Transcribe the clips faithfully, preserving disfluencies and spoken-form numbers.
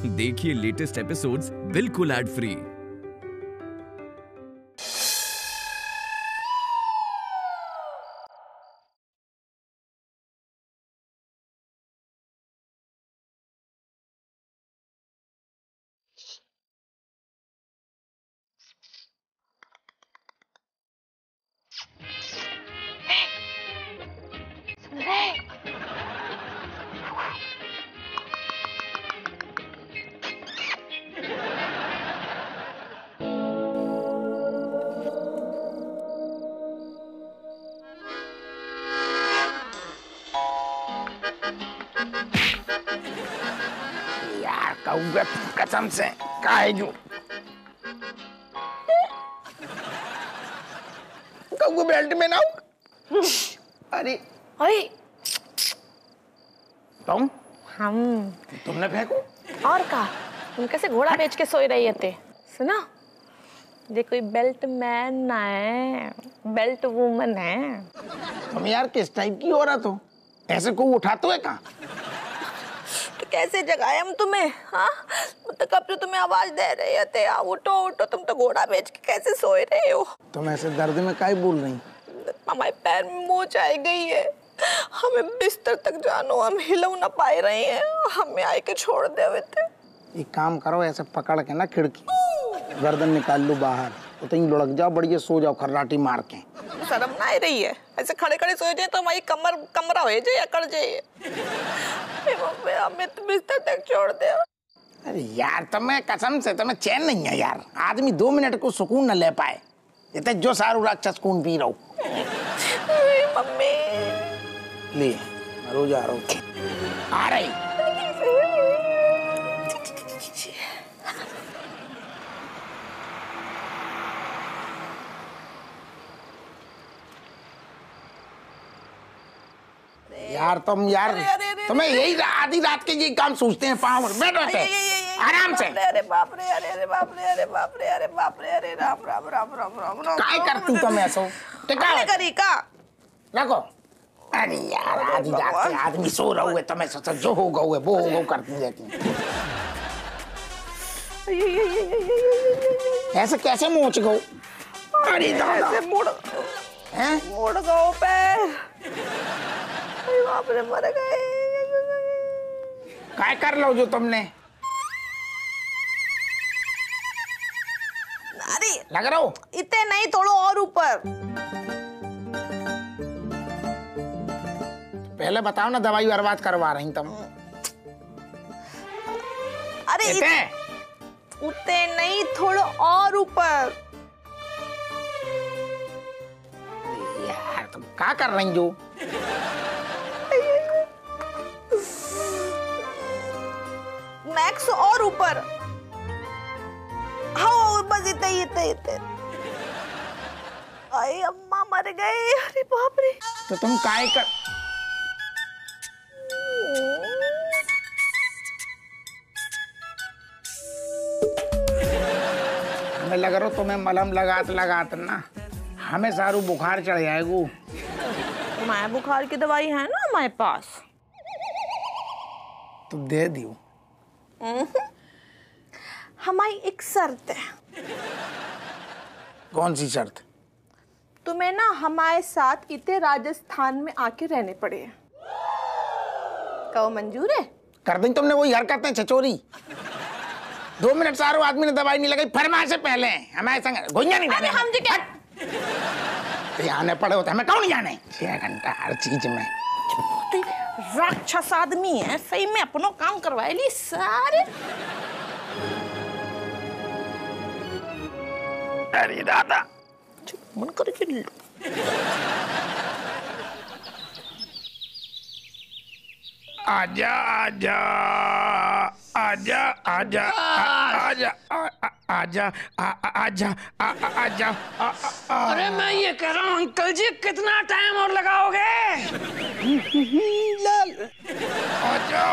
देखिए latest episodes बिल्कुल ad free. यार कसम से काहे कौगो बेल्ट में ना हो। अरे ओए तुम हम तुमने फेंको और का तुम कैसे घोड़ा बेच के सोए रही थे। सुना ये कोई बेल्ट मैन ना है, बेल्ट वुमन है। तुम यार किस टाइप की औरत हो, ऐसे को उठाते है कहाँ? तो कैसे जगाए हम तुम्हें? हाँ तो कब से तुम्हें आवाज दे रहे थे आ, उठो उठो, तुम तो घोड़ा बेच के कैसे सोए रहे हो? तुम ऐसे दर्द में काहे बोल रही? हमारे पैर में मोच आई गई है, हमें बिस्तर तक जानो, हम हिलो ना पाए रहे हैं, हमें आए के छोड़ दे हुए थे। एक काम करो, ऐसे पकड़ के ना खिड़की गर्दन निकाल लो बाहर, तो तुम लुढ़क जाओ, बढ़िया सो जाओ खर्राटी मार के। शर्म ना आ रही है? ऐसे खड़े खड़े सोए जाए तो हमारी कमर कमरा हो जाए या कर जाए। हमें तो बिस्तर तक छोड़ दे। अरे यार तुम्हें कसम से तुम्हें चैन नहीं है यार, आदमी दो मिनट को सुकून न ले पाए, इतने जो सारू राक्षस खून पी रहा हूँ। मम्मी ले मरो जा रहा हूँ, आ रही। यार तुम यार तुम्हें यही आधी रात के ये काम सोचते हैं। पाँव बैठो आराम से। अरे बाप रे, अरे अरे बाप रे, अरे बाप रे, अरे बाप रे, अरे राम राम राम राम राम राम। काय करती तुम ऐसा? टिका करी का रखो। अरे यार आधी रात के आदमी सो रहा है, तुम्हें सोचा जो हो गए वो हो गए करती रहती। ऐसे कैसे मोच गो? अरे दादा मुड़ हैं मुड़ गो पैर, बाप रे मर गए। काय कर लो जो तुमने? अरे लग रहा हो इतने नहीं, थोड़ा और ऊपर। पहले बताओ ना, दवाई बर्बाद करवा रही तुम। अरे इतने उतने नहीं, थोड़ा और ऊपर। यार तुम क्या कर रही जो? मैक्स और ऊपर। हाँ बस इतने इतने इतने। अरे अम्मा मर गए। अरे बाप रे। तो तुम काय कर? हमें लग रहा तुम्हें मलहम लगात लगात ना हमें सारू बुखार चढ़ जाएगो। माया बुखार की दवाई है ना हमारे पास, तो दे दियो। हमारी एक शर्त है। कौन सी शर्त? तुम्हें ना हमारे साथ इतने राजस्थान में आके रहने पड़े। कहो मंजूर है? कर दी तुमने वही हरकतें छचोरी। दो मिनट सारू आदमी ने दवाई नहीं लगाई फरमाए से पहले हमारे संग गोइया नहीं अरे हम जी क्या तो आने पड़े होते हमें कौन जाने? छह घंटा हर चीज में राक्षस आदमी है सही में, अपनो काम करवाए ली सारे। अरे दादा मन करके आजा आजा आजा आजा आजा आजा आजा आजा। अरे मैं ये कह रहा हूँ अंकल जी कितना टाइम और लगाओगे? आजा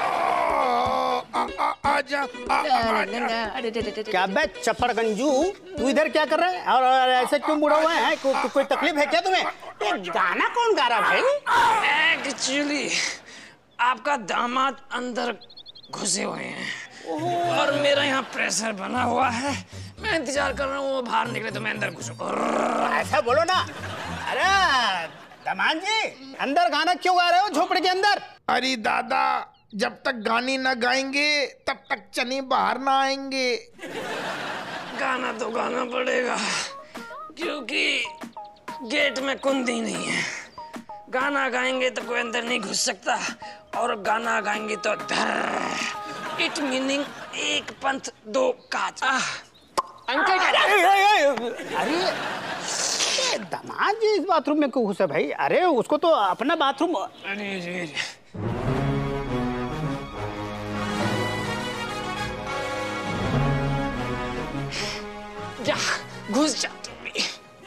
आजा आजा। क्या बे चप्पड़ गंजू, तू इधर क्या कर रहा है और ऐसे क्यों मुड़ा हुआ है? को, को, कोई तकलीफ है क्या तुम्हें? ये गाना कौन गा रहा भाई? एक्चुअली आपका दामाद अंदर घुसे हुए हैं। और मेरा यहाँ प्रेशर बना हुआ है। मैं इंतजार कर रहा हूँ वो बाहर निकले तो मैं अंदर घुसूं। ऐसा बोलो ना। अरे दामाद जी, अंदर गाना क्यों गा रहे हो झोपड़े के अंदर? अरे दादा, जब तक गाने न गाएंगे तब तक चने बाहर ना आएंगे। गाना तो गाना पड़ेगा क्योंकि गेट में कुंडी नहीं है। गाना गाएंगे तो कोई अंदर नहीं घुस सकता, और गाना गाएंगे तो धर। इट मीनिंग एक पंथ दो काज। अंकल अरे दामाद जी इस बाथरूम में क्यों घुसे भाई? अरे उसको तो अपना बाथरूम। अरे अरे जा, घुस जा तू भी।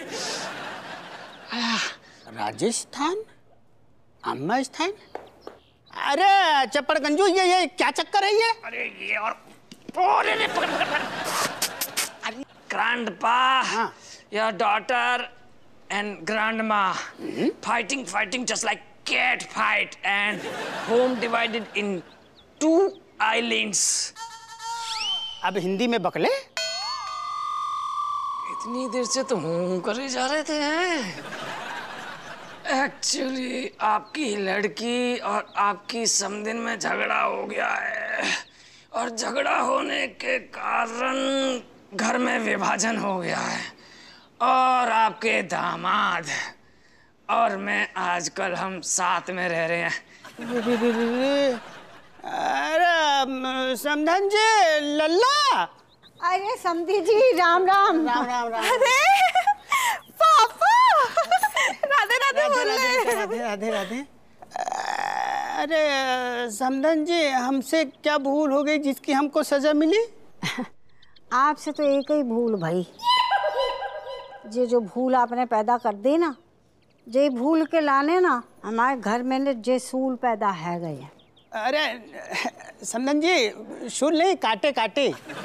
राजस्थान, अम्मा स्थान। अरे चप्पड़ गंजू, ये ये क्या चक्कर है ये? अरे ये और अरे रे पकड़ पकड़ पकड़। Grandpa, your daughter and grandma fighting fighting just like cat fight, and home divided in two islands. अब हिंदी में बकले। इतनी देर से तो हूं करे जा रहे थे। एक्चुअली आपकी लड़की और आपकी समधिन में झगड़ा हो गया है, और झगड़ा होने के कारण घर में विभाजन हो गया है, और आपके दामाद और मैं आजकल हम साथ में रह रहे हैं। अरे समधन जी, लल्ला। अरे समधी जी, राम राम। राम राम राम। अरे पापा, राधे राधे बोल रहे हैं। राधे राधे राधे। अरे समधन जी, हमसे क्या भूल हो गई जिसकी हमको सजा मिली? आपसे तो एक ही भूल भाई, ये जो भूल आपने पैदा कर दी ना, जे भूल के लाने ना हमारे घर में ने जे सूल पैदा है गए। अरे समधन जी, सुन ले, काटे काटे।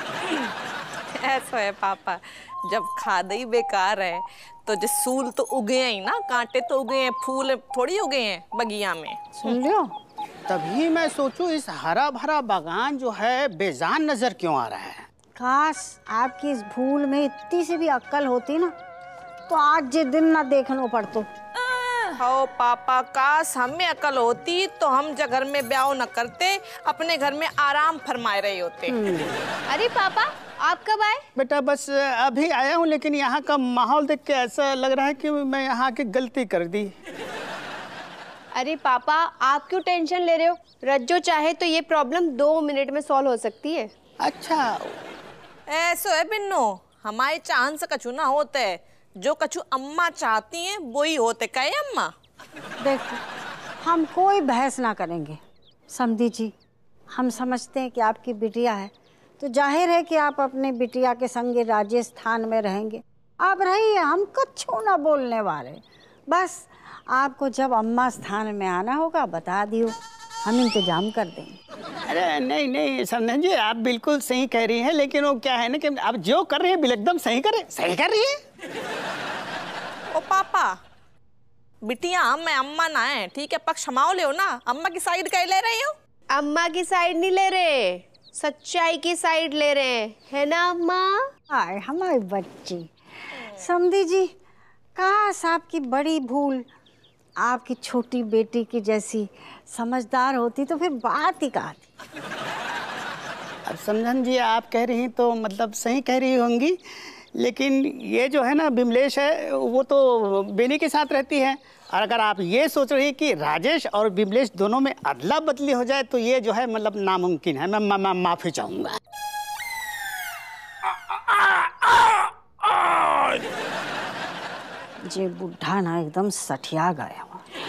ऐसा है पापा, जब खाद ही बेकार है तो जो सूल तो उगे ही ना, कांटे तो उगे हैं, फूल थोड़ी उगे हैं बगिया में। सुन लियो। तभी मैं सोचूं इस हरा भरा बागान जो है बेजान नजर क्यों आ रहा है। काश आपकी इस भूल में इतनी सी भी अक्ल होती ना, तो आज ये दिन ना देखना पड़तो। हो पापा, काश हमें अकल होती तो हम जब घर में ब्याह न करते, अपने घर में आराम फरमाए रहे होते। अरे पापा, आप कब आए? बेटा बस अभी आया हूँ, लेकिन यहाँ का माहौल देख के ऐसा लग रहा है कि मैं यहाँ की गलती कर दी। अरे पापा, आप क्यों टेंशन ले रहे हो? रज्जो चाहे तो ये प्रॉब्लम दो मिनट में सॉल्व हो सकती है। अच्छा ऐसो है बिन्नो, हमारे चांद से कछु ना होते है, जो कछु अम्मा चाहती हैं वो ही होते। कहे अम्मा? देखो, हम कोई बहस ना करेंगे समधी जी। हम समझते हैं कि आपकी बिटिया है, तो जाहिर है कि आप अपने बिटिया के संगे राजस्थान में रहेंगे। आप रहिए, हम कछु ना बोलने वाले। बस आपको जब अम्मा स्थान में आना होगा बता दियो, हम इंतजाम कर देंगे। अरे नहीं नहीं समधन जी, आप बिल्कुल सही कह रही हैं, लेकिन वो क्या है ना कि आप जो कर रही है एकदम सही करे सही कर रही है। ओ पापा, बिटिया मैं अम्मा ना है, ठीक है, पक्ष क्षमाओ ले हो ना। अम्मा की साइड कहीं ले रही हो? अम्मा की साइड नहीं ले रहे, सच्चाई की साइड ले रहे हैं, है ना अम्मा? आए हमारी बच्ची। समधी जी, काश आपकी बड़ी भूल आपकी छोटी बेटी की जैसी समझदार होती तो फिर बात ही कहा थी। अब समधन जी आप कह रही तो मतलब सही कह रही होंगी, लेकिन ये जो है ना बिमलेश है, वो तो बेनी के साथ रहती है, और अगर आप ये सोच रही कि राजेश और बिमलेश दोनों में अदला बदली हो जाए तो ये जो है मतलब नामुमकिन है। मैं मा, मा, माफी चाहूंगा। जे बुढ़ा ना एकदम सठिया गया।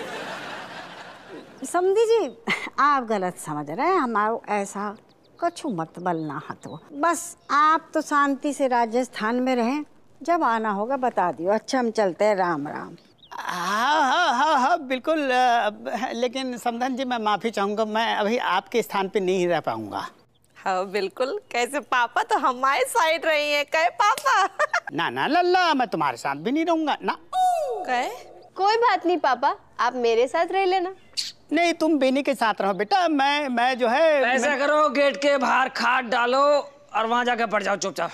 समधी जी, आप गलत समझ रहे हैं, हमारा ऐसा कछु मतबल ना हतो। बस आप तो शांति से राजस्थान में रहें, जब आना होगा बता दियो। अच्छा हम चलते हैं, राम राम। हाँ हाँ हाँ हाँ बिल्कुल, लेकिन समधन जी मैं माफ़ी चाहूँगा, मैं अभी आपके स्थान पे नहीं रह पाऊँगा। हाँ बिल्कुल, कैसे पापा तो हमारे साइड रही है। कहे पापा? ना ना लल्ला, मैं तुम्हारे साथ भी नहीं रहूँगा ना। कहे? कोई बात नहीं पापा, आप मेरे साथ रह लेना। नहीं, तुम बेनी के साथ रहो बेटा। मैं मैं जो है ऐसा मैं... करो, गेट के बाहर खाट डालो और वहां जाकर पड़ जाओ चुपचाप।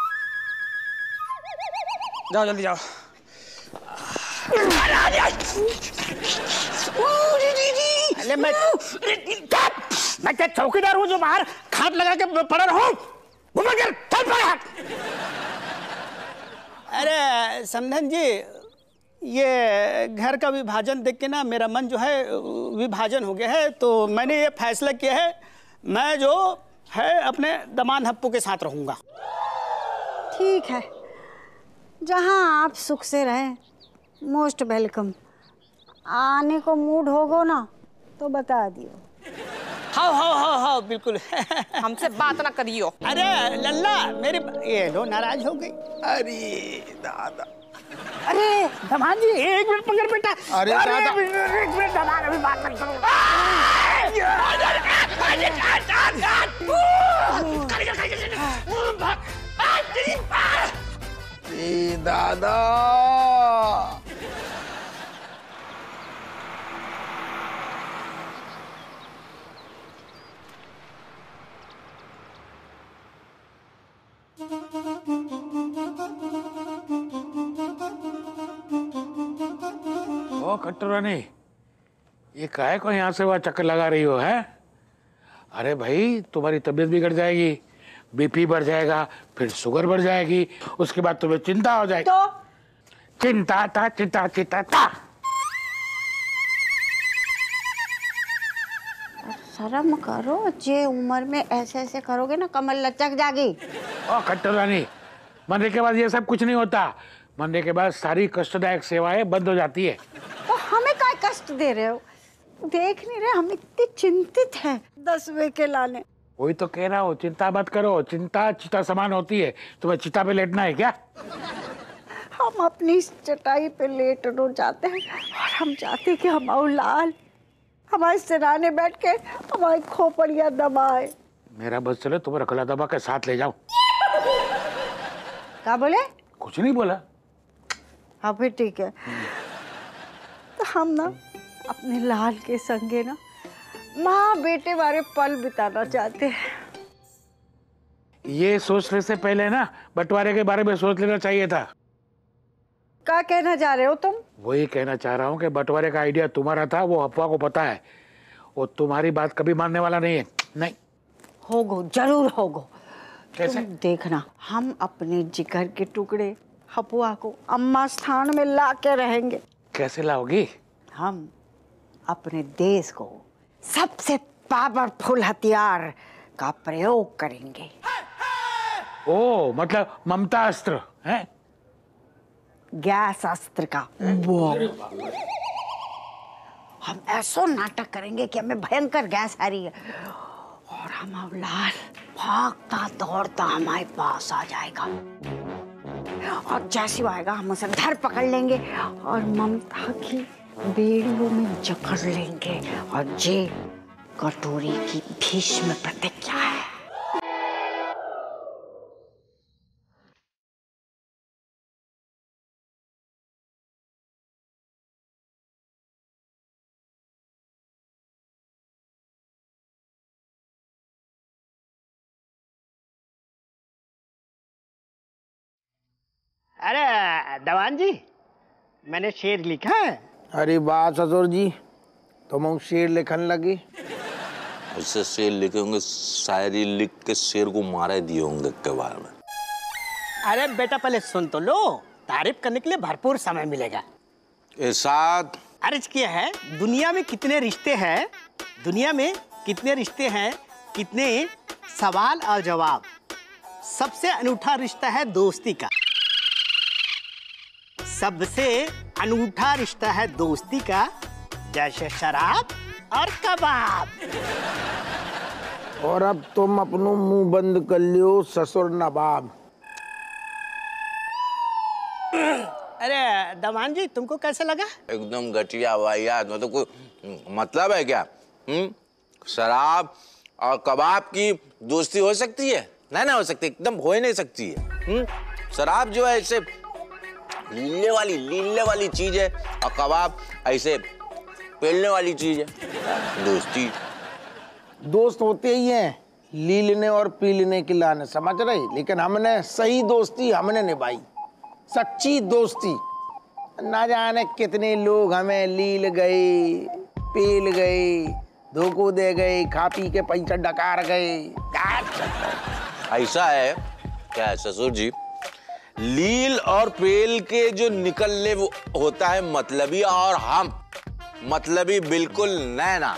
जाओ जल्दी जाओ। अरे मैं मैं क्या चौकीदार हूँ जो बाहर खाट लगा के पड़ा रहूं? चल बाहर। अरे समधन जी, ये घर का विभाजन देख के ना मेरा मन जो है विभाजन हो गया है, तो मैंने ये फैसला किया है मैं जो है अपने दमाद हप्पू के साथ रहूंगा। ठीक है, जहाँ आप सुख से रहें, मोस्ट वेलकम। आने को मूड होगो ना तो बता दियो। हाँ हाँ हाँ हाँ बिल्कुल। हमसे बात ना करियो। अरे लल्ला मेरे ये लो नाराज हो गई। अरे दादा, अरे दमाद जी एक मिनट पकड़ बेटा। अरे दादा, एक मिनट दमाद, अभी बात कर करो। ए दादा, ओ कट्टू रानी, ये काहे को यहाँ से वहाँ चक्कर लगा रही हो है? अरे भाई, तुम्हारी तबीयत बिगड़ जाएगी, बीपी बढ़ जाएगा, फिर शुगर बढ़ जाएगी, उसके बाद तुम्हें चिंता हो जाएगी। तो चिंता था चिंता चिंता था। शर्म करो, जे उम्र में ऐसे ऐसे करोगे ना कमर लचक जाएगी। ओ कट्टू रानी, मरने के बाद ये सब कुछ नहीं होता। मरने के बाद सारी कष्टदायक सेवाएं बंद हो जाती है। तो हमें क्या कष्ट दे रहे हो? देख नहीं रहे हम इतने चिंतित हैं दसवें के लाने। वही तो कह रहा हूँ, चिंता मत करो। चिंता चिता समान होती है। तुम्हें चिता पे लेटना है क्या? हम अपनी चटाई पे लेट रो जाते हैं और हम चाहते हैं कि हमारे लाल हमारे सिराने बैठ के हमारी खोपड़ियाँ दबाए। मेरा बस चले, तुम्हें रखला दबा के साथ ले जाऊं। क्या बोले? कुछ नहीं बोला। हाँ फिर ठीक है। तो हम ना अपने लाल के संगे ना माँ बेटे वाले पल बिताना चाहते हैं। ये सोचने से पहले ना बंटवारे के बारे में सोच लेना चाहिए था। क्या कहना चाह रहे हो तुम? वही कहना चाह रहा हूँ कि बंटवारे का आइडिया तुम्हारा था, वो अफवाह को पता है। वो तुम्हारी बात कभी मानने वाला नहीं है। नहीं होगो, जरूर होगो। कैसे? तुम देखना, हम अपने जिगर के टुकड़े हपुआ को अम्मा स्थान में ला के रहेंगे। कैसे लाओगी? हम अपने देश को सबसे पावरफुल हथियार का प्रयोग करेंगे। ओ, मतलब ममता अस्त्र है? गैस अस्त्र का। हम ऐसा नाटक करेंगे कि हमें भयंकर गैस आ रही है और हम लाल भागता दौड़ता हमारे पास आ जाएगा और जैसे वो आएगा हम उसे धर पकड़ लेंगे और ममता की बेड़ियों में जकड़ लेंगे। और ये कटोरी की भीष्म प्रतिज्ञा है। अरे दवान जी, मैंने शेर लिखा है। अरे वाह ससुर जी, तुम शेर लिखन लगे। उससे शेर लिखे होंगे, शायरी लिख के शेर को मारे दिए होंगे के बारे में। अरे बेटा पहले सुन तो लो, तारीफ करने के लिए भरपूर समय मिलेगा। इरशाद। अर्ज किया है, दुनिया में कितने रिश्ते हैं, दुनिया में कितने रिश्ते हैं, कितने सवाल और जवाब। सबसे अनूठा रिश्ता है दोस्ती का। सबसे अनूठा रिश्ता है दोस्ती का, जैसे शराब और कबाब। और अब तुम अपनो मुंह बंद कर लियो ससुर नवाब। अरे दमान जी, तुमको कैसा लगा? एकदम घटिया वाहियात। मतलब कोई मतलब है क्या? हम्म शराब और कबाब की दोस्ती हो सकती है? नहीं ना हो सकती, एकदम हो ही नहीं सकती है। हम्म शराब जो है इससे लीलने वाली लीलने वाली चीज है और कबाब ऐसे पेलने वाली चीज है। दोस्ती दोस्त होते ही हैं लीलने और पीलने की लाने, समझ रहे? लेकिन हमने सही दोस्ती हमने निभाई, सच्ची दोस्ती। ना जाने कितने लोग हमें लील गए, पील गए, धोखो दे गए, खा पी के पैसा डकार गए। ऐसा है क्या है ससुर जी, लील और पेल के जो निकलने वो होता है मतलबी, और हम मतलबी बिल्कुल नैना।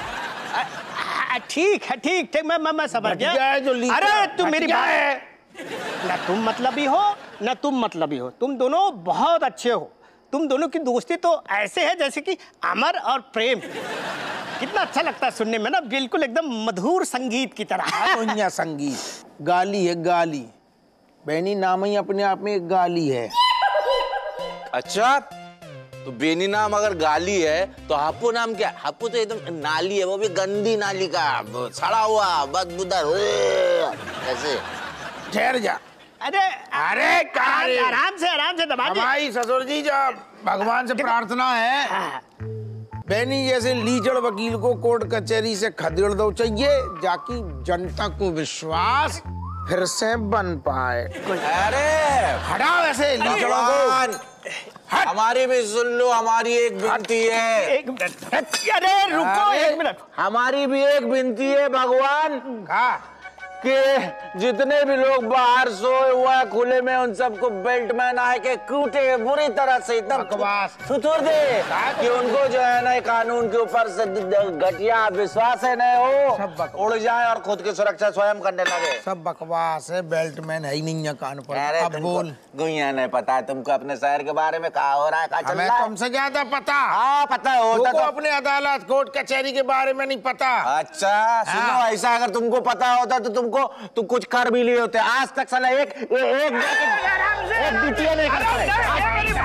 ठीक है, ठीक ठीक, मैं मैं मैं समझ गया। जो लील अरे तुम हट मेरी गया बात है। ना तुम मतलबी हो ना तुम मतलबी हो, तुम दोनों बहुत अच्छे हो। तुम दोनों की दोस्ती तो ऐसे है जैसे कि अमर और प्रेम। कितना अच्छा लगता है सुनने में ना, बिल्कुल एकदम मधुर संगीत की तरह। संगीत गाली है, गाली। बहनी नाम ही अपने आप में एक गाली है। अच्छा, तो बेनी नाम अगर गाली है तो हापू नाम क्या? हापू तो एकदम नाली है, वो भी गंदी नाली का, सड़ा हुआ बदबूदार। कैसे? ठहर जा। अरे अरे आराम, आराम से आराम से दबा दे। हमारी ससुर जी जब भगवान से प्रार्थना है बहनी जैसे लीचड़ वकील को कोर्ट कचहरी से खदेड़ दो चाहिए, जाकि जनता को विश्वास फिर से बन पाए। अरे हटाओ ऐसे लीचड़ों को। हमारी भी सुन लो, हमारी एक विनती है। एक मिनट, अरे रुको एक मिनट। हमारी भी एक विनती है भगवान कि जितने भी लोग बाहर सोए हुए हैं खुले में, उन सबको बेल्ट में आए के कूटे बुरी तरह से, एकदम सुतुर दे कि उनको जो है ना कानून के ऊपर से घटिया विश्वास है न हो, उड़ जाए और खुद की सुरक्षा स्वयं करने लगे। सब बकवास है, बेल्ट मैन है ही नहीं है कान पर। अरे अब बोल। गुइया नहीं पता है तुमको अपने शहर के बारे में, कहा हो रहा है, कहा चल हमें रहा है? तुमसे ज्यादा पता। हाँ पता है, होता तो तो अपने अदालत कोर्ट कचहरी के बारे में नहीं पता। अच्छा सुनो, हाँ। ऐसा अगर तुमको पता होता तो तुमको तुम कुछ कर भी लिए होते। आज तक साला एक एक एक बिटिया नहीं कर पाए।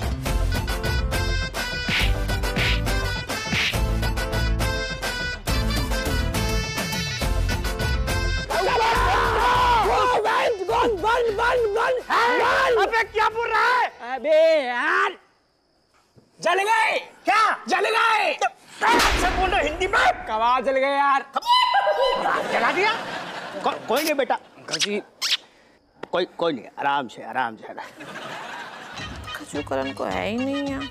अबे क्या बोल रहा है? अबे यार, जल गए क्या जल गए सब बोल रहे हिंदी में? कवा जल गए यार। जला दिया? को, कोई नहीं बेटा, जी कोई कोई नहीं, आराम से आराम से। कछु करन को है ही नहीं है,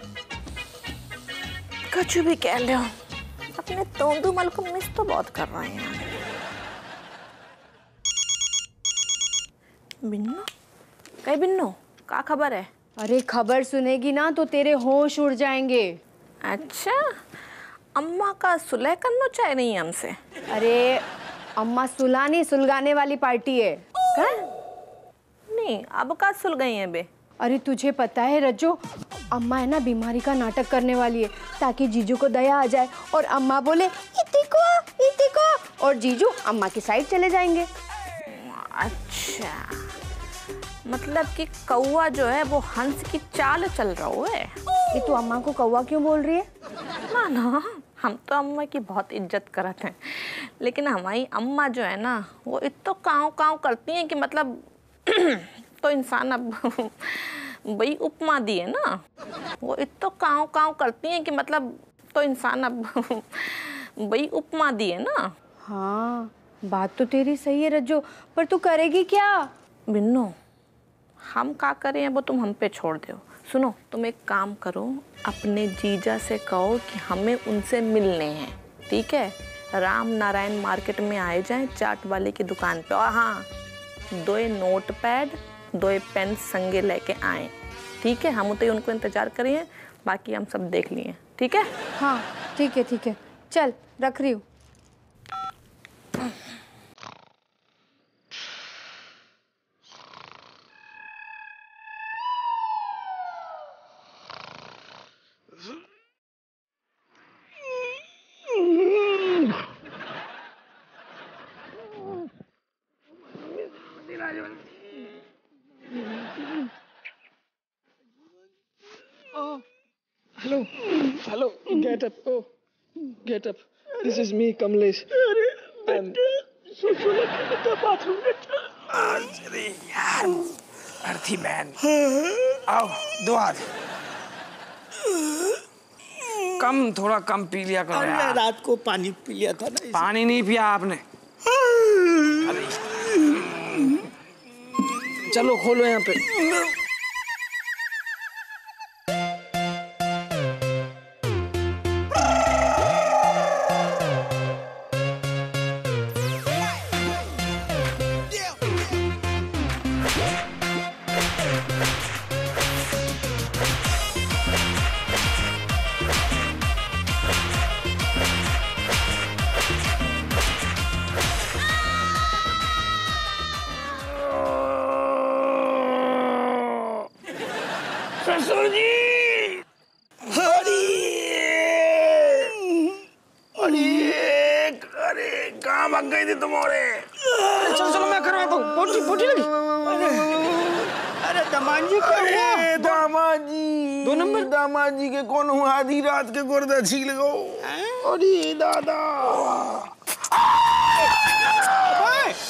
कछु भी कह लो, अपने तोंदू मल को मिस तो बहुत कर रहे हैं। बिन्नू, कहीं बिन्नू, क्या खबर है? अरे खबर सुनेगी ना तो तेरे होश उड़ जाएंगे। अच्छा, अम्मा का सुलह करना चाह रही है हमसे? अरे अम्मा सुलानी सुलगाने वाली पार्टी है। क्या? नहीं, अब का सुल गई है बे? अरे तुझे पता है रज्जो, अम्मा है ना बीमारी का नाटक करने वाली है ताकि जीजू को दया आ जाए और अम्मा बोले इति को इति को, और जीजू अम्मा की साइड चले जाएंगे। अच्छा, मतलब कि कौवा जो है वो हंस की चाल चल रहा है। ये तू अम्मा को कौवा क्यों बोल रही है? ना ना, हम तो अम्मा की बहुत इज्जत करते हैं, लेकिन हमारी अम्मा जो है ना वो इतना काँव काँव करती हैं कि मतलब तो इंसान अब वही उपमा दी है ना, वो इतना काँव काँव करती हैं कि मतलब तो इंसान अब वही उपमा दी है ना। हाँ बात तो तेरी सही है रज्जो, पर तू करेगी क्या? बिन्नू, हम क्या करें वो तुम हम पे छोड़ दो। सुनो, तुम एक काम करो, अपने जीजा से कहो कि हमें उनसे मिलने हैं, ठीक है? राम नारायण मार्केट में आए जाएं चाट वाले की दुकान पे, और हाँ दो नोट पैड दो पेन संगे लेके आए, ठीक है? हम तो उनको इंतजार करिए, बाकी हम सब देख लिए, ठीक है? हाँ ठीक है ठीक है, चल रख रही हूँ। Hello, hello, get up, oh, get up. This is me, Kamlesh. I'm अरे यार, अर्थी बहन, आओ दो हाथ। कम, थोड़ा कम पी लिया करो यार। रात को पानी पी लिया था ना। पानी नहीं पिया आपने। अरे चलो खोलो यहाँ पे। ससुर जी, अरे अरे अरे कहाँ भाग गई थी तुम? और चलो चलो मैं करवाता हूँ। पोटी पोटी लगी। अरे दामाद जी क्या हुआ? दामाद जी, दो नंबर दामाद जी के कौन हुआ? आधी रात के गुर्दा छील गो। अरे दादा